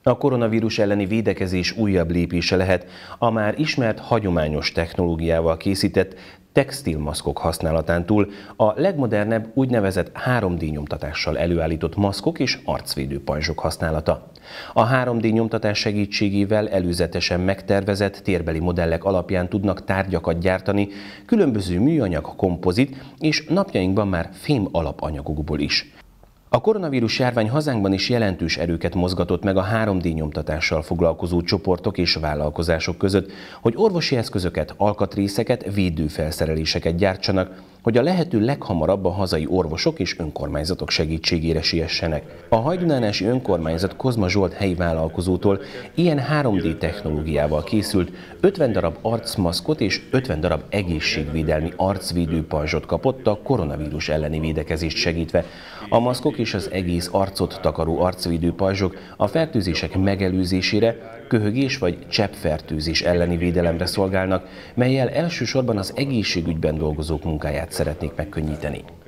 A koronavírus elleni védekezés újabb lépése lehet a már ismert hagyományos technológiával készített textilmaszkok használatán túl a legmodernebb úgynevezett 3D nyomtatással előállított maszkok és arcvédő pajzsok használata. A 3D nyomtatás segítségével előzetesen megtervezett térbeli modellek alapján tudnak tárgyakat gyártani különböző műanyag, kompozit és napjainkban már fém alapanyagokból is. A koronavírus járvány hazánkban is jelentős erőket mozgatott meg a 3D nyomtatással foglalkozó csoportok és vállalkozások között, hogy orvosi eszközöket, alkatrészeket, védőfelszereléseket gyártsanak, hogy a lehető leghamarabb a hazai orvosok és önkormányzatok segítségére siessenek. A Hajdúnánási Önkormányzat Kozma Zsolt helyi vállalkozótól ilyen 3D technológiával készült 50 darab arcmaszkot és 50 darab egészségvédelmi arcvédő pajzsot kapott a koronavírus elleni védekezést segítve. A maszkok és az egész arcot takaró arcvédő pajzsok a fertőzések megelőzésére, köhögés vagy cseppfertőzés elleni védelemre szolgálnak, mellyel elsősorban az egészségügyben dolgozók munkáját szeretnék megkönnyíteni.